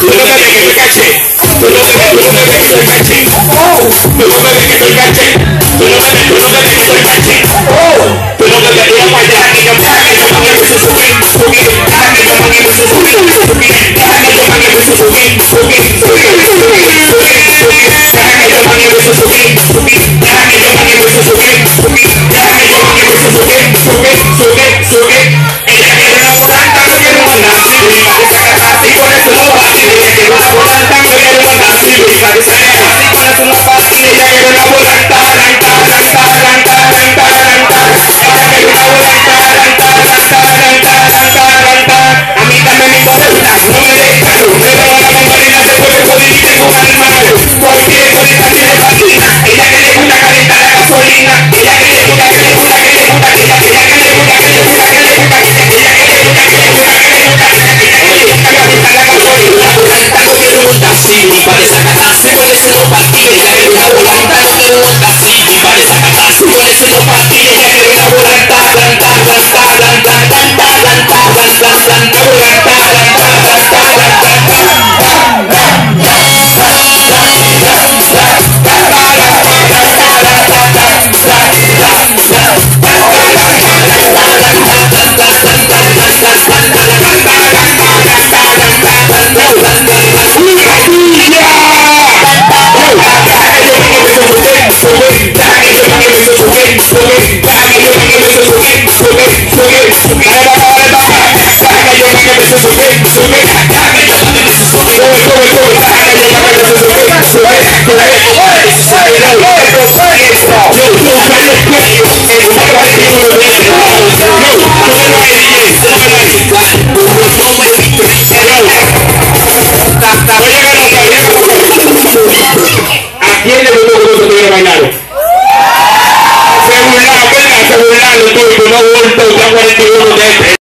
Tú no me ves que soy caché. Tú no me ves que soy caché. Tú no me ves que soy caché. Tú no me ves que soy caché. Tú no me ves que yo deja que yo mangue mi Suzuki. Deja que yo mangue mi Suzuki. Deja que yo mangue mi Suzuki. Deja que yo mangue mi Suzuki. Deja que yo mangue mi Suzuki. Deja que yo mangue mi Suzuki. Ella quiere una volanta, no quiere una nazi. Así con eso no va. Ella quiere una volanta, no quiere una nazi. Así con eso no va. Ella quiere una volanta, a mí también me importa, no me deja, no me va a la mandarina, se puede joder y tengo un animal. Porque ahorita tiene vacina, ella que le gusta calentar la gasolina, ella que le gusta, mi padre sacatarse con ese no partida, ella que una volanta no quiere un taxi. Mi padre sacatarse con ese no partida, ella que una volanta, ¿a quién le gustó que no se bailar? Se burlaron, ¿verdad? Se burlaron, tú no vuelto ya 41 de este.